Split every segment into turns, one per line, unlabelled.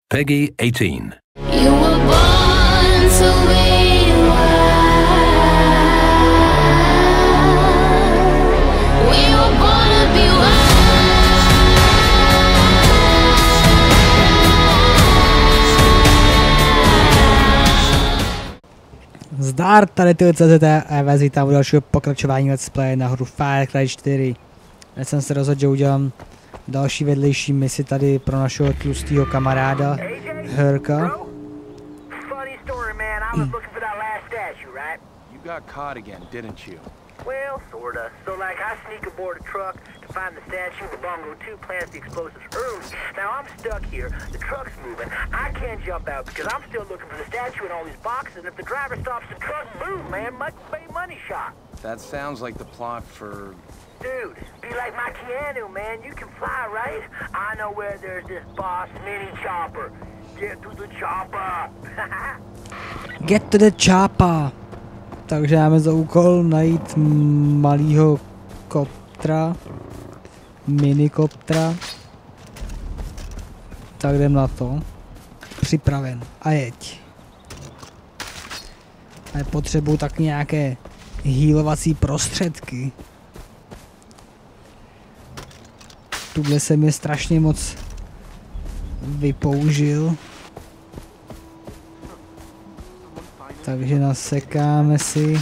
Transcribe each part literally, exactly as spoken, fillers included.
Peggy eighteen.
You were born to be wild. We were born to be
Zdar, tady ty C Z T a vás vítám u dalšího pokračování let's play na hru Far Cry čtyři. Já jsem se rozhodl, že udělám další vedlejší misi tady pro našeho tlustého kamaráda Herka.
Well, sorta. So, like, I sneak aboard a truck to find the statue, the Bongo two plants the explosives early. Now, I'm stuck here. The truck's moving. I can't jump out because I'm still looking for the statue in all these boxes. And if the driver stops the truck, boom, man, much pay money shot.
That sounds like the plot for...
Dude, be like my Keanu, man. You can fly, right? I know where there's this boss mini chopper. Get to the chopper.
Get to the chopper. Takže máme za úkol najít malýho koptra, minikoptra. Tak jdem na to. Připraven. A jeď. Ale potřebuju tak nějaké healovací prostředky. Tuhle se mi strašně moc vypoužil. Takže nasekáme si.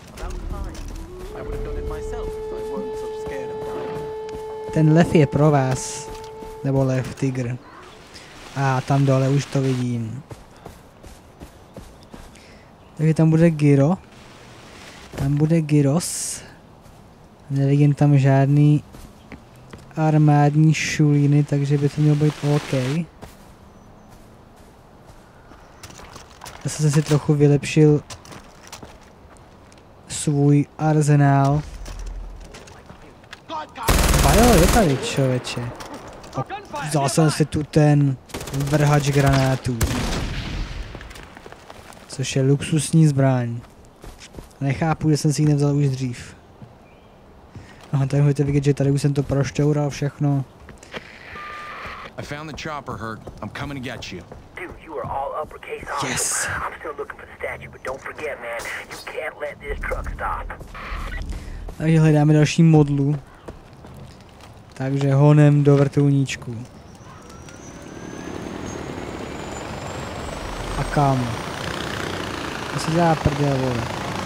Ten lev je pro vás. Nebo lev, tygr. A tam dole už to vidím. Takže tam bude gyro. Tam bude gyros. Nevidím tam žádný armádní šulíny, takže by to mělo být OK. Zase jsem si trochu vylepšil svůj arzenál. Bajo, je tady, člověče. A vzal jsem si tu ten vrhač granátů. Což je luxusní zbraň. Nechápu, že jsem si ji nevzal už dřív. Aha, tady můžete vidět, že tady už jsem to prošťoural všechno.
I found the chopper, Herc. I'm coming to get you.
Dude, you are all uppercase awesome.
Yes.
I'm still looking for the statue, but don't forget, man, you can't let this truck stop.
Takže hledáme další modlu. Takže honem do vrtulníčku. A kam? To se dělá prdel, vole.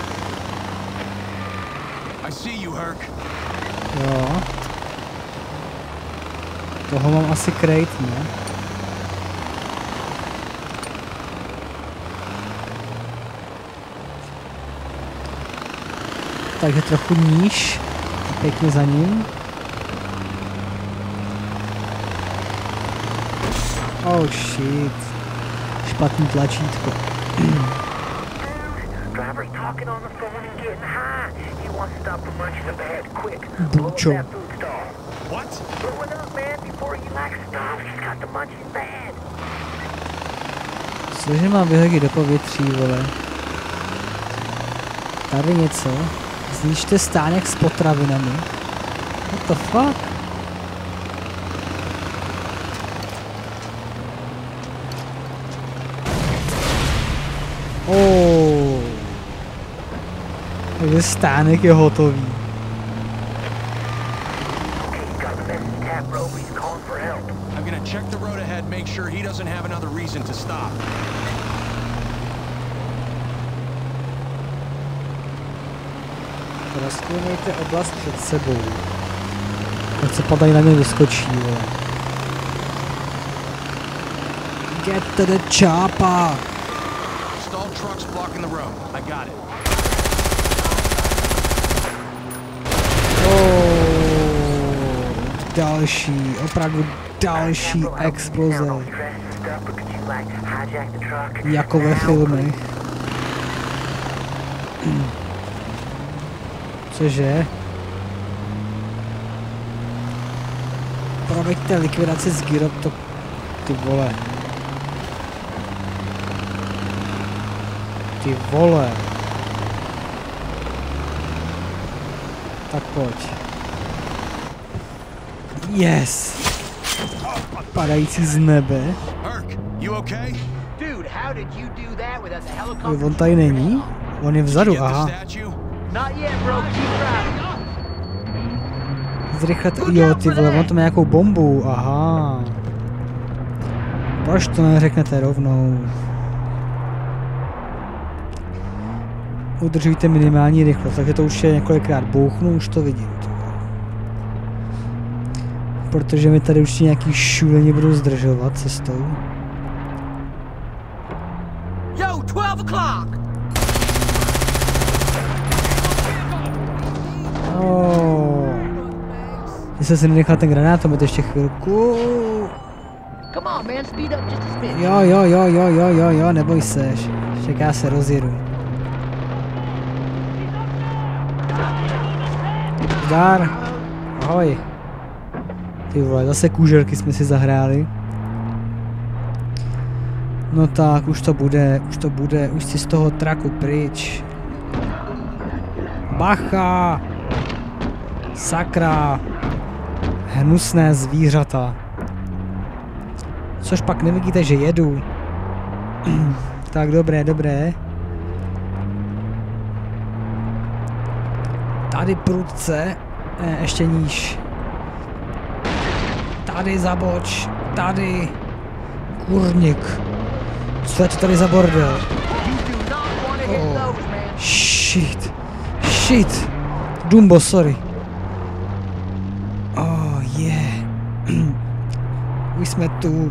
I see you, Herc.
Jo. Toho mám asi krejt, ne? Takže trochu níž. Pěkně za ním. Oh shit. Špatný tlačítko.
Driver's talking on the phone and getting high. He wants to stop from munching a bad quick.
Bucho.
Blow that food stall.
What?
Blow it up, man, before he like stops. He's got the munching bad.
Cože mám vyhodit do povětří, vole? Tady něco. Zničte stánek s potravinami. What the fuck? Oh. Takže stánek je hotový.
I'm gonna check the road ahead, make sure he doesn't have another reason to stop.
Rozkvěnejte oblast před sebou. Ať se padají na mě vyskočí, vole. Get to the chopper!
Stalled trucks blocking the road. I got it.
Oh, další, opravdu další exploze. Jako ve filmech. Cože? Proveďte likvidaci z gyro, to... Ty vole. Ty vole. Tak pojď. Yes! Padající z nebe.
Herc, You okay?
Dude, how did you do that without the
Jo,
helicopter?
on tady není? On je
Did you
vzadu,
get the
aha.
statue?
Not yet, bro. Keep driving.
Zrychlet, jo, ty vole, on to má nějakou bombu, aha. Proč to neřeknete rovnou? Udržujte minimální rychlost, takže to už je několikrát bouchnu, už to vidím. To. Protože mi tady už nějaký šuleni budou zdržovat cestou.
Yo, twelve o'clock.
Oh. Ty jsi si nenechal ten granátomet ještě chvilku.
Come on, man. Speed up just a smidge.
Jo, jo, jo, jo, jo, jo, jo, neboj se, však já se rozjedu. Zdar, ahoj. Ty vole, zase kůžerky jsme si zahráli. No tak, už to bude, už to bude, už si z toho traku pryč. Bacha! Sakra! Hnusné zvířata. Což pak nevidíte, že jedu. Tak dobré, dobré. Tady prudce, eh, ještě níž. Tady zaboč, tady. Kurník. Co je to tady za bordel? Oh. Shit. Shit. Dumbo, sorry. Oh, yeah. Už jsme tu.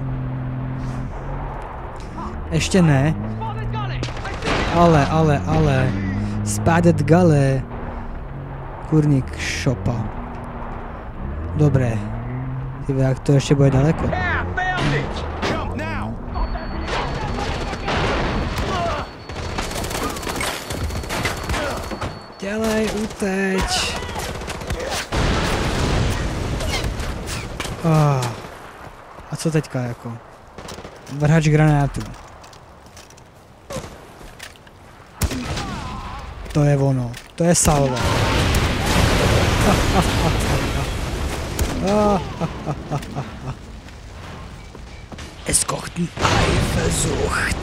Ještě ne. Ale, ale, ale. Spádet gale. Kurník šopa. Dobré. Ty jak to ještě bude daleko.
Jump now!
Dělej, uteč. Oh. A co teďka jako? Vrhač granátů. To je ono. To je salva. Es kocht ein Eifersucht.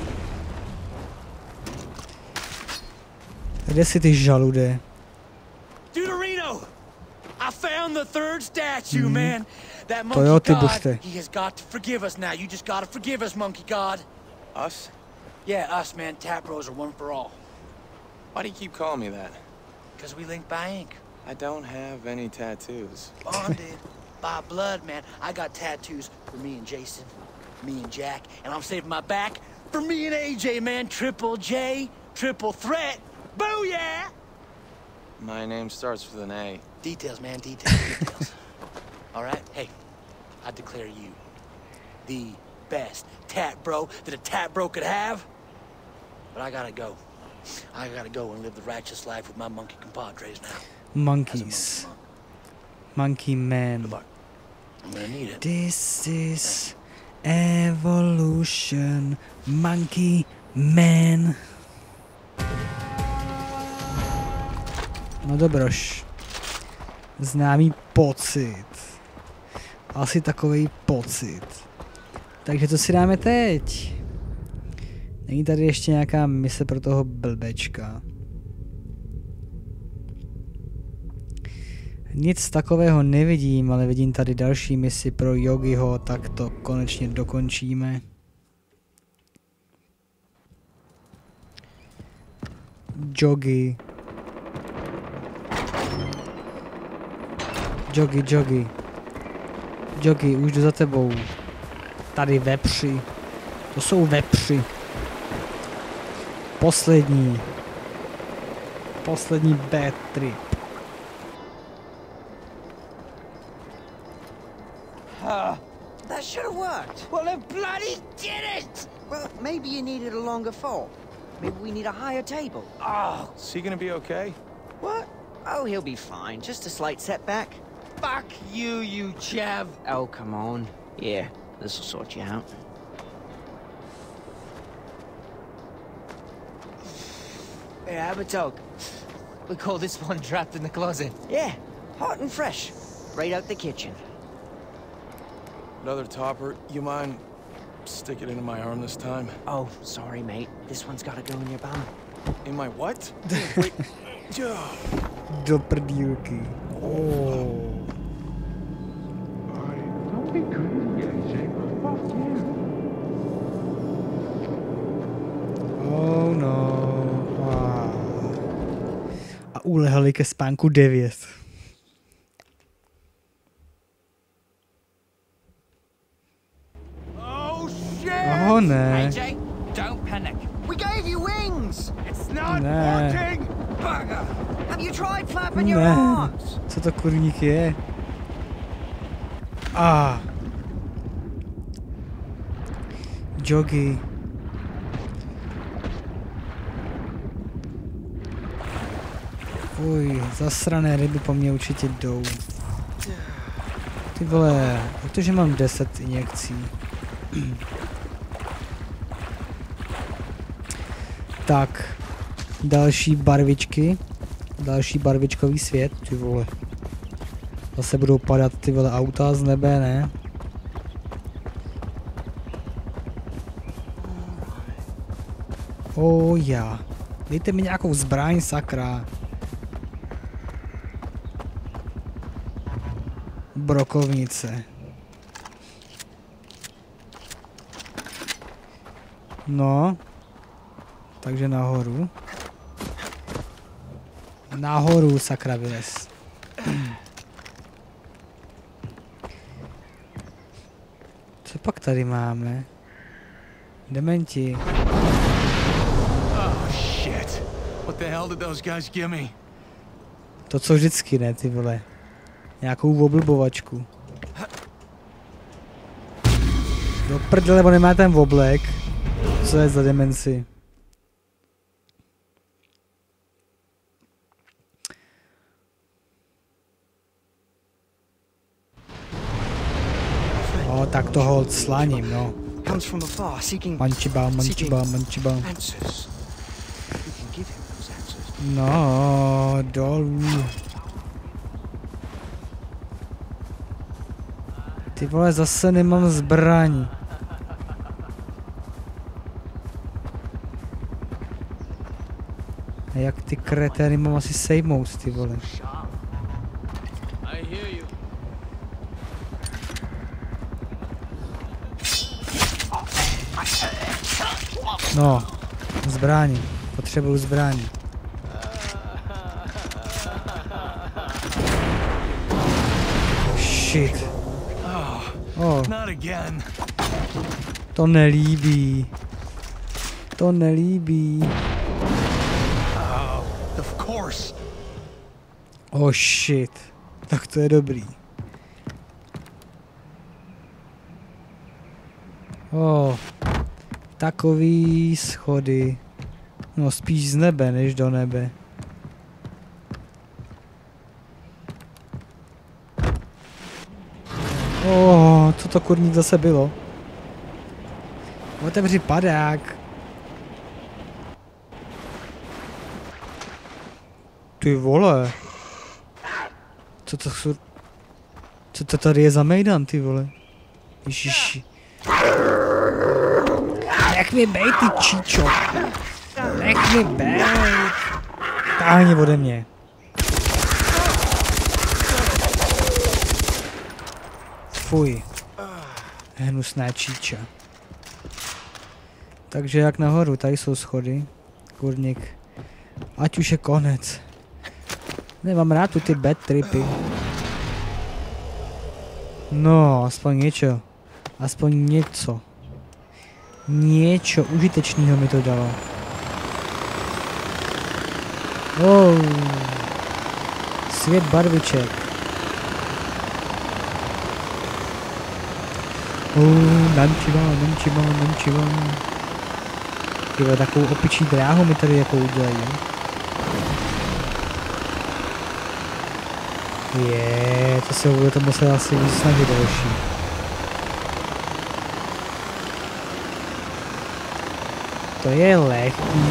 Kde si ty žalude?
Deuterino! I found the third statue, man. That
To jo,
monkey
ty
god,
bušte.
he has got to forgive us now. You just gotta forgive us, monkey god.
Us?
Yeah, us, man. Tap bros are one for all.
Why do you keep calling me that?
Because we link by ink.
I don't have any tattoos.
Bonded by blood, man. I got tattoos for me and Jason, me and Jack, and I'm saving my back for me and A J, man. Triple J, triple threat. Booyah!
My name starts with an A.
Details, man, details, details. All right, hey, I declare you the best tat bro that a tat bro could have. But I gotta go. I gotta go and live the righteous life with my monkey compadres now.
Monkeys. Monkey man.
Good luck. I'm gonna need it.
This is evolution. Monkey man. No dobroš. Známý pocit. Asi takovej pocit. Takže co si dáme teď? Není tady ještě nějaká mise pro toho blbečka? Nic takového nevidím, ale vidím tady další misi pro Yogiho, tak to konečně dokončíme. Jogi. Jogi, Jogi. Jogi, už jdu za tebou. Tady vepři. To jsou vepři. Poslední. Poslední bad trip.
That should have worked.
Well, it bloody did it!
Well, maybe you needed a longer fall. Maybe we need a higher table.
Oh,
Is he gonna be okay?
What? Oh, he'll be fine. Just a slight setback.
fuck you, you chav.
Oh, come on. Yeah, this'll sort you out.
Hey, Abatog. We call this one trapped in the closet.
Yeah, hot and fresh. Right out the kitchen.
Another topper. You mind stick it into my arm this time.
Oh, sorry, mate. This one's gotta go in your bum.
In my what? Wait.
Do prdílky. Oh.
Don't be crazy, A J. Fuck you.
Oh no. Ah. A ulehli ke spánku devět.
Oh, shit!
Oh ne.
A J, don't panic. We gave you wings!
It's not
Ne.
working!
Bugger! Have you tried flapping your
Ne.
arms?
Co to kurník je? Ah. Jogi. Fuj, zasrané ryby po mně určitě jdou. Ty vole, protože mám deset injekcí. Tak, další barvičky. Další barvičkový svět, ty vole. Zase budou padat ty vole auta z nebe, ne? Oh já. Dejte mi nějakou zbraň, sakra. Brokovnice. No. Takže nahoru. Nahoru, sakra, vylez. Co pak tady máme? Dementi.
Oh, shit. What the hell did those guys give me?
To co vždycky, ne, ty vole. Nějakou oblbovačku. Do prdele, on nemá ten oblek. Co je za demenci? O, tak to hold slaním, no.
Comes from afar, seeking
Mančibal, mančibal, mančibal.
answers. We can give him those answers.
No, dolů. Ty vole, zase nemám zbraň. A jak ty kretény mám asi sejmout, ty vole.
I hear you.
No, zbraň. Potřebuju zbraň. Shit. Oh,
Not again.
to nelíbí. To nelíbí.
Oh, of course.
Oh shit. Tak to je dobrý. Oh. Takový schody. No spíš z nebe, než do nebe. Oh, co to kurník zase bylo? Otevři padák. Ty vole. Co to jsou... Co to tady je za mejdan, ty vole? Ježiši. Nech mi bejt, ty číčo. Nech mi bejt. Táhni ode mě. Fuj. Hnusná číča. Takže jak nahoru, tady jsou schody. Kurník. Ať už je konec. Nemám rád tu ty bad tripy. No, aspoň něco. Aspoň něco. Něco užitečného mi to dalo. Oh. Svět barviček. Oh, nančivám, nančivám, nančivám. Tyhle, takovou opičí dráhu mi tady jako udělají. Je, to se bude to muset asi víc snažit další. To je lehký.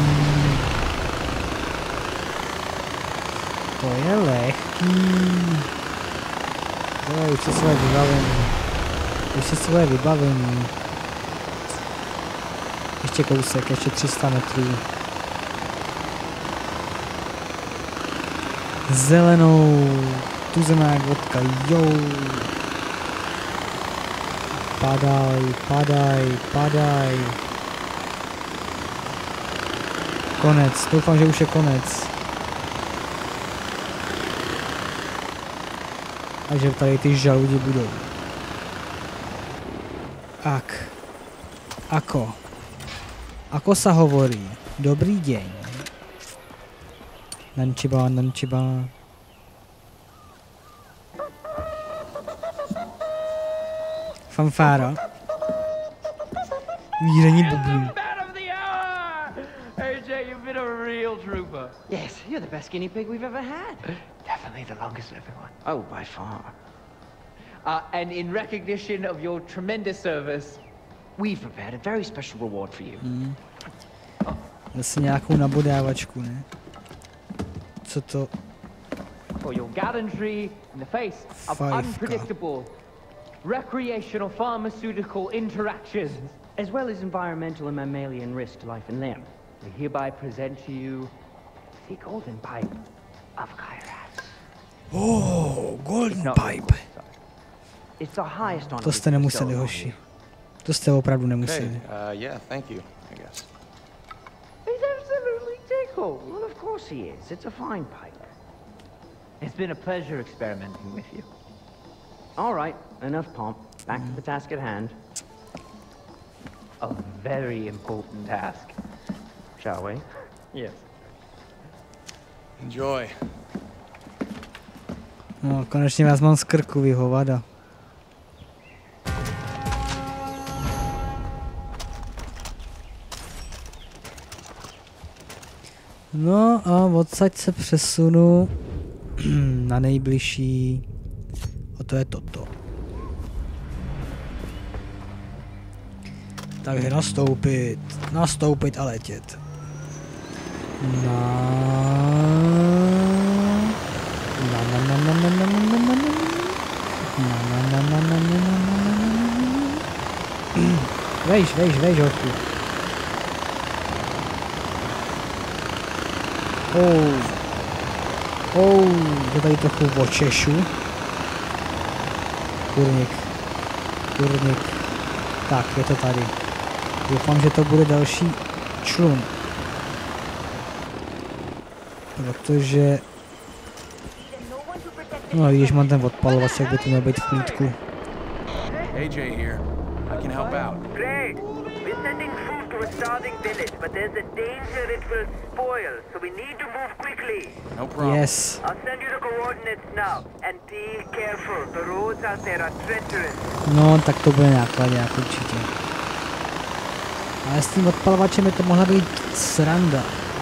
To je lehký. Jo, už se svoje vybavení. Už se svoje vybavení. ještě kousek, ještě tři sta metrů. Zelenou, tuzemák vodka, jo. Padaj, padaj, padaj. Konec, doufám, že už je konec. A že tady ty žaludi budou. Ak. Ako. Ako sa hovorí. Dobrý deň. Nančiba, nančiba. Fanfára. Víření bublů.
A J, you've been a real trooper.
Yes, you're the best guinea pig we've ever had.
Definitely the longest living one. Oh, by far. Uh, and in recognition of your tremendous service,
We've prepared a very special reward for you.
Hmm. Zase nějakou nabodávačku, ne? Co to?
for your gallantry in the face of
Five
unpredictable recreational pharmaceutical interactions.
As well as environmental and mammalian risk to life and limb.
We hereby present to you the golden pipe of Kyrat.
Oh, golden
No,
pipe.
sorry.
It's the highest honor.
To jste nemuseli, hoši. To jste opravdu nemuseli.
Okay, uh, yeah, thank you, I guess.
He's absolutely tickled.
Well, of course he is. It's a fine pipe.
It's been a pleasure experimenting with you.
All right, enough pomp. Back to the task at hand.
A very important task.
Shall we?
Yes.
Enjoy.
No, konečně vás mám z krku, vy hovada. No a odsaď se přesunu na nejbližší. A to je toto. Takže nastoupit, nastoupit a letět. Na... Na na na na na na na na na na na na na na na. Vejš, vejš, vejš, hochu. Oh. Oh, to tady trochu očešu. Kurník. Kurník. Tak, je to tady. Doufám, že to bude další člun. Protože... No když mám ten odpalovač, jak by to měl být v klídku.
A J here. I can help out.
Great. We're sending food to a starving village, but there's a danger it will spoil, so we need to move quickly.
No problem.
Yes.
I'll send you the coordinates now, and be careful. The roads out there are treacherous.
No, tak to bude nákladňák určitě. Ale s tím odpalovačem by to mohla být sranda.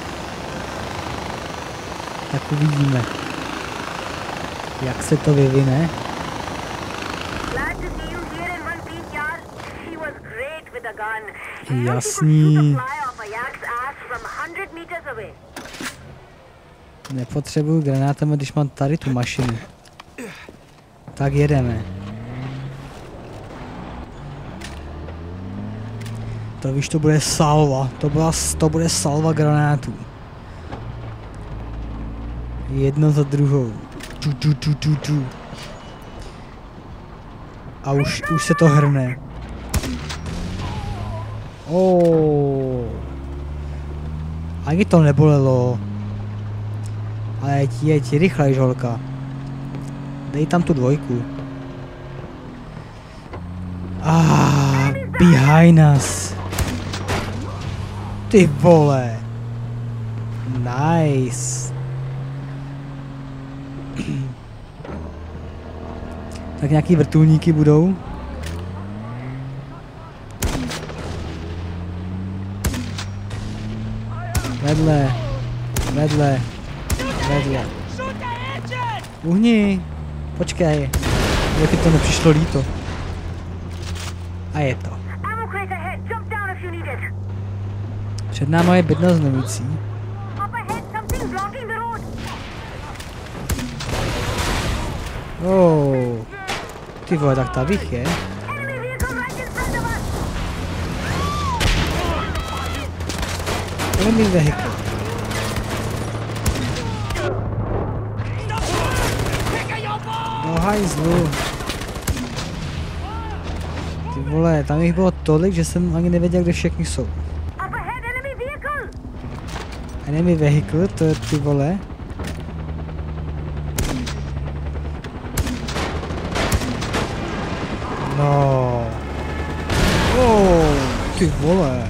Tak uvidíme, jak se to vyvine.
Glad to see you here in one piece, Yar. She was great with a gun.
Jasný.
Fly off a yak's ass from one hundred meters away.
Nepotřebuju granátem, když mám tady tu mašinu. Tak jedeme. To víš, to bude salva. To, byla, to bude salva granátů. Jedno za druhou. Tu, tu, tu, tu, tu. A už, už se to hrne. Oh. Ani to nebolelo. Ale jeď, jeď, rychlej, žolka. Dej tam tu dvojku. Ah, behind us. Ty vole. Nice. Tak nějaký vrtulníky budou. Vedle. Vedle. Vedle. Uhni. Počkej. Jak ti to nepřišlo líto. A je to.
Ammo crate ahead. Jump down if you need it.
Před náma je bedna znovící.
Up ahead, something blocking the road.
Oh. Ty vole, tak ta vich je.
Enemy vehicle right in front of us.
Enemy vehicle. No hajzlu. Ty vole, tam jich bylo tolik, že jsem ani nevěděl, kde všichni jsou. Enemy vehicle, to je ty vole. No. Oh, ty vole.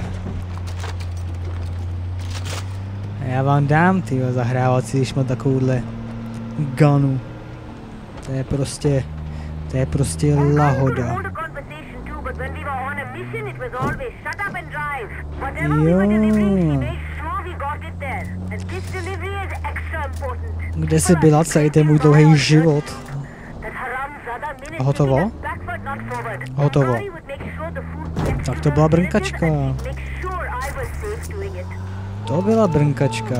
Já vám dám, tyjo, zahrávací, když mám takovouhle gunu. To je prostě, to je prostě lahoda. Jo. Kde jsi byla celý ten můj dlouhý život? Hotovo? Hotovo. Tak to byla brnkačka. To byla brnkačka.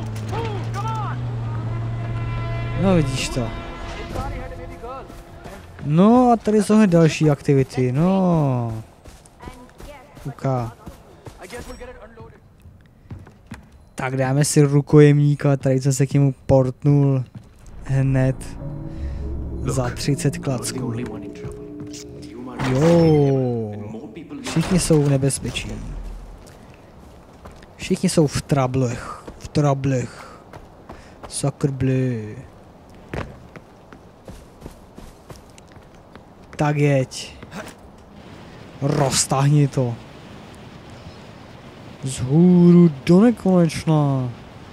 No vidíš to. No a tady jsou další aktivity, no. Uka. Tak dáme si rukojemníka, tady jsem se k němu portnul hned za třicet klacků. Jo, všichni jsou v nebezpečí. Všichni jsou v trablech, v trablech. Sakrblé. Tak jeď. Roztáhni to. Vzhůru do nekonečna.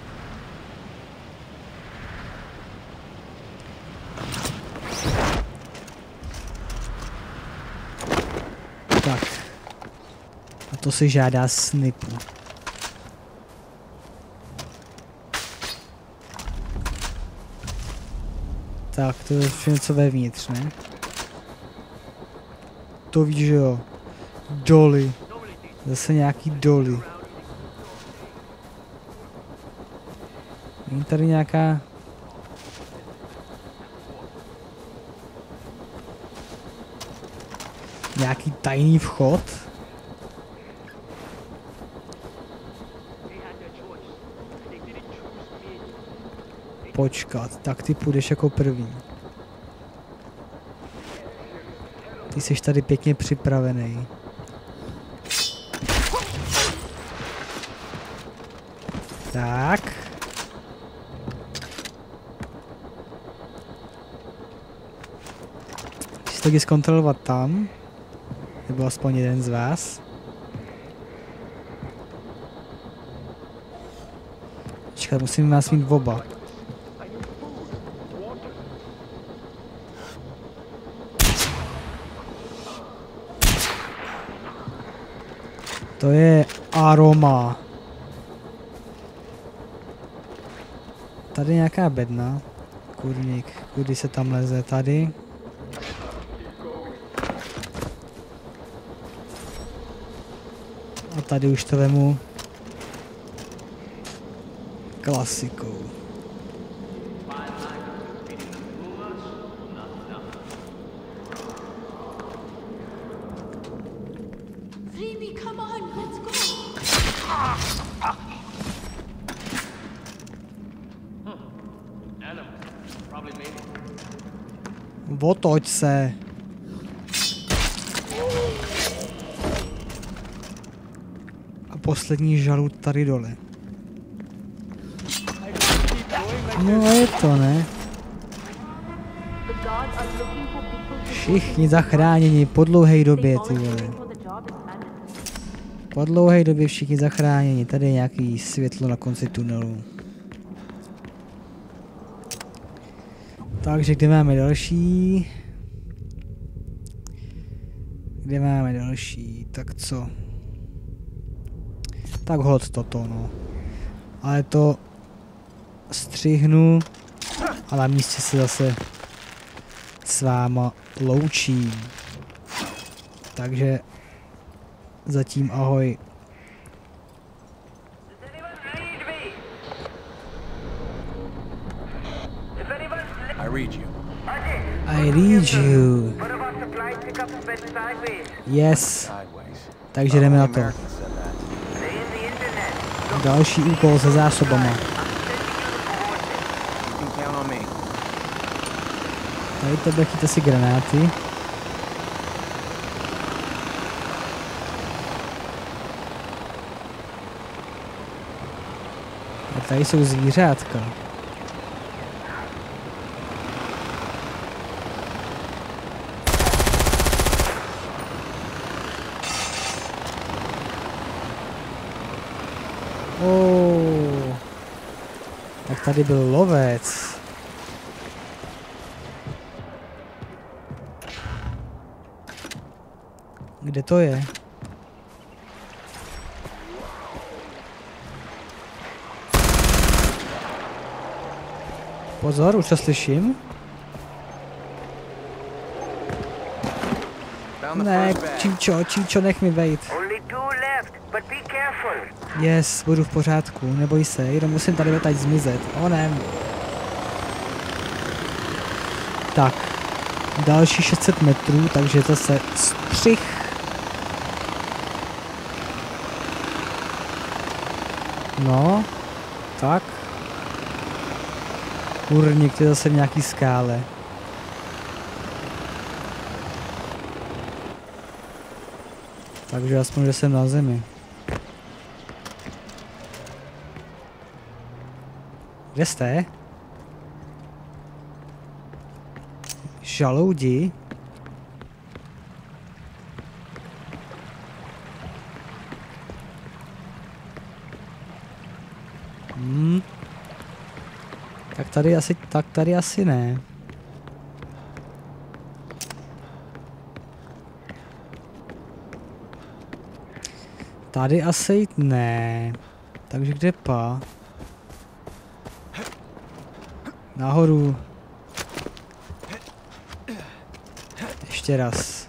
Tak. A to si žádá snipu. Tak, to je něco vevnitř, ne? To víš, že jo. Doly. Zase nějaký doly. Není tady nějaká... Nějaký tajný vchod? Počkat, tak ty půjdeš jako první. Ty jsi tady pěkně připravený. Tak. Chci taky zkontrolovat tam. Nebo aspoň jeden z vás. Počkat, musím vás mít oba. To je aroma. Tady nějaká bedna. Kurník, kudy se tam leze? Tady. A tady už to vemu klasikou. Otoč se. A poslední žalud tady dole. No a je to, ne? Všichni zachráněni po dlouhé době, ty vole. Po dlouhé době všichni zachráněni. Tady je nějaký světlo na konci tunelu. Takže kde máme další? Kde máme další? Tak co? Tak hod toto, no. Ale to střihnu a na místě se zase s váma loučím. Takže zatím ahoj.
I read you.
I read you. Yes. Takže jdeme na to. Další úkol se zásobama. Tady tebe chyťte si granáty. A tady jsou zvířátka. Oh. Tak tady byl lovec. Kde to je? Pozor, už to slyším. Ne, Číčo, Číčo, nech mi vejít. Yes, budu v pořádku, neboj se, jenom musím tady teď zmizet. Onem. Tak, další šest set metrů, takže zase střih. No, tak. Kurník, to je zase v nějaký skále. Takže aspoň, že jsem na zemi. Kde jste? Žaloudi? Hmm. Tak tady asi, tak tady asi ne. Tady asi ne. Takže kde pa? Nahoru. Ještě raz.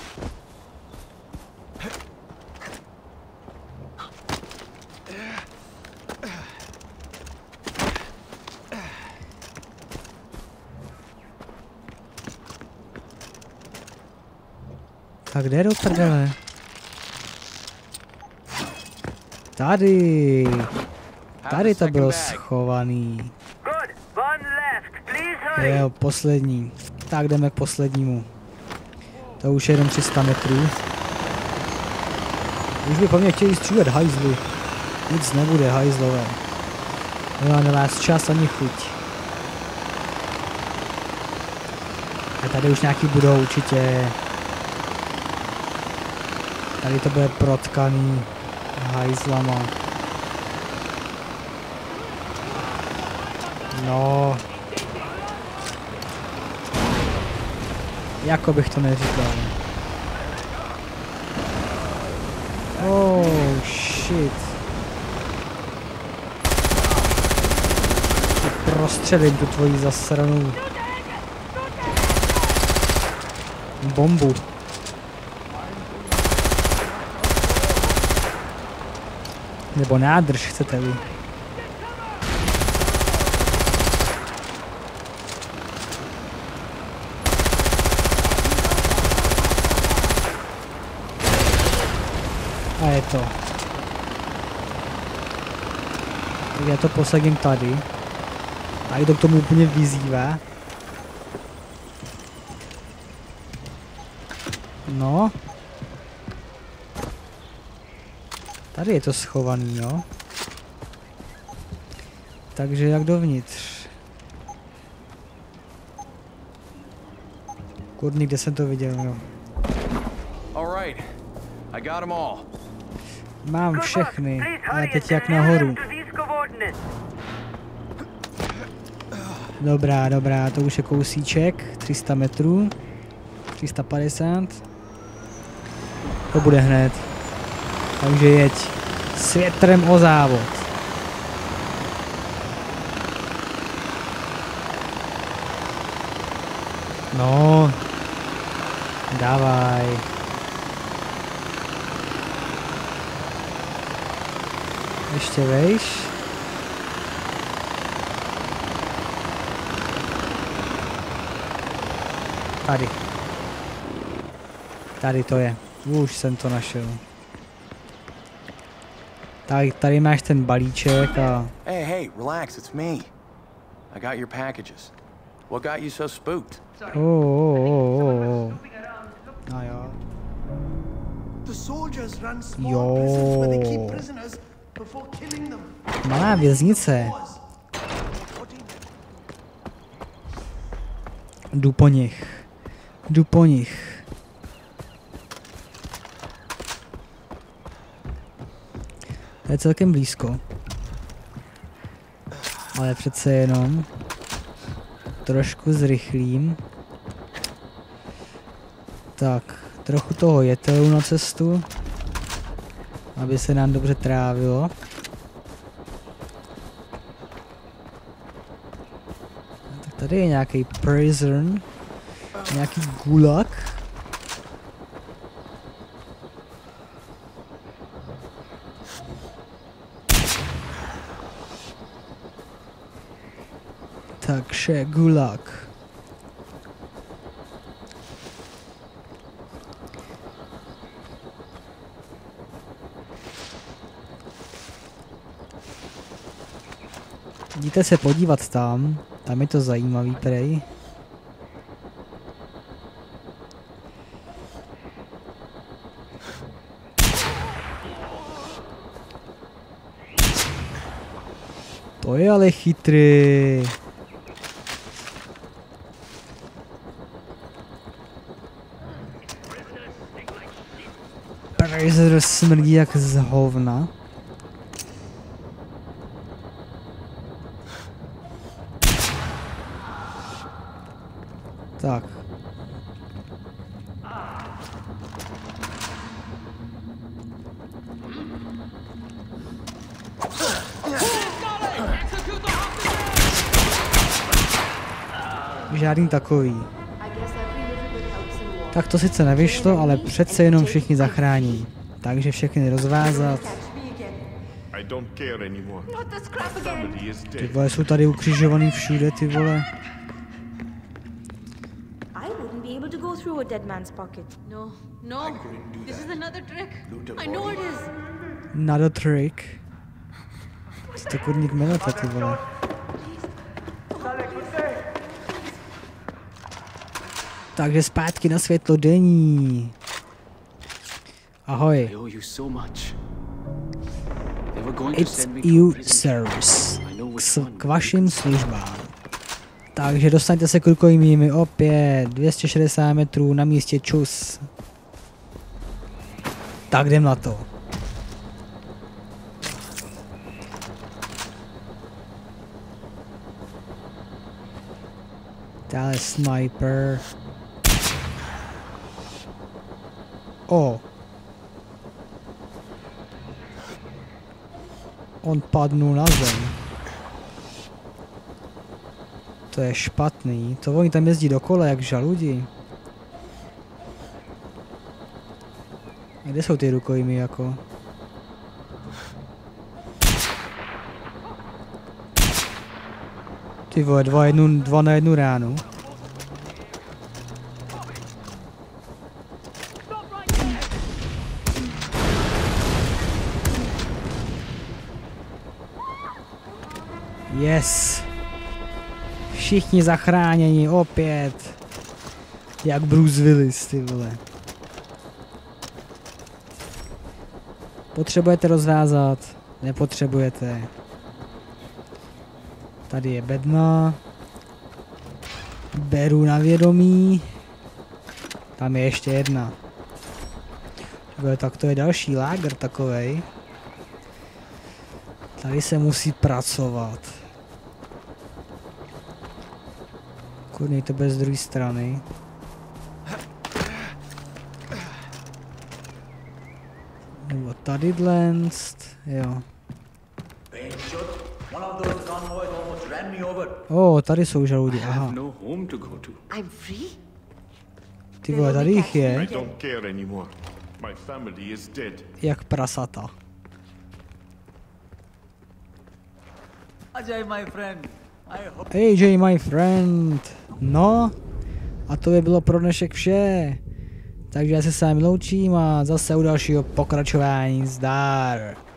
Tak kde do prdele? Tady. Tady to bylo schovaný. Jo, poslední. Tak jdeme k poslednímu. To už je jenom tři sta metrů. Už by po mně chtěli střílet hajzly. Nic nebude, hajzlové. No, nemá čas ani chuť. A tady už nějaký budou určitě. Tady to bude protkaný hajzlama. No. Jako bych to neříkal. Oh shit. Prostřelím tu tvoji zasranou bombu. Nebo nádrž, chcete-li. A je to. Tak já to posadím tady. Tady to k tomu úplně vyzývá. No. Tady je to schovaný, jo. Takže jak dovnitř? Kurník, kde jsem to viděl, jo. Mám všechny, ale teď jak nahoru. Dobrá, dobrá, to už je kousíček, tři sta metrů, tři sta padesát. To bude hned. Takže jeď s větrem o závod. No, dávaj. Ještě vejš. Tady. Tady to je. Už jsem to našel. Tak tady máš ten balíček a...
Hey, hey, relax, it's me. I got your packages. What got you so spooked?
Oh, oh, oh, oh. No jo.
The soldiers run small prisons where they keep prisoners before killing them.
Malá věznice. Jdu po nich. Jdu po nich. To je celkem blízko. Ale přece jenom trošku zrychlím. Tak, trochu toho jetelu na cestu, aby se nám dobře trávilo. Tak tady je nějaký prison, nějaký gulag. Takže gulag. Jděte se podívat tam, tam je to zajímavý prej. To je ale chytrý. Prisoner smrdí jak z hovna. Tak. Žádný takový. Tak to sice nevyšlo, ale přece jenom všichni zachrání. Takže všechny rozvázat. Ty vole, jsou tady ukřižovaný všude, ty vole.
A dead man's pocket. No, no, this is another trick. I know it is.
Another trick. Jste kurník melete, ty vole. Takže zpátky na světlo denní. Ahoj. It's you service. K, k vašim službám. Takže dostaňte se k rukojmími opět. dvě stě šedesát metrů na místě čus. Tak jdem na to. Dále sniper. O. On padnul na zem. To je špatný. To oni tam jezdí dokola jak žaludi. A kde jsou ty rukojmí jako? Ty vole, dva, jednu, dva na jednu ránu. Yes. Všichni zachráněni opět. Jak Bruce Willis, ty vole. Potřebujete rozvázat? Nepotřebujete. Tady je bedna. Beru na vědomí. Tam je ještě jedna. Tak to je další lágr takovej. Tady se musí pracovat. Kurně, to bez druhé strany. Nebo tady dlenst, jo. O, oh, tady jsou žaludi, aha. Ty vole, tady jich je. Jak prasata. A J, my friend. No, a to by bylo pro dnešek vše. Takže já se s vámi loučím a zase u dalšího pokračování zdar.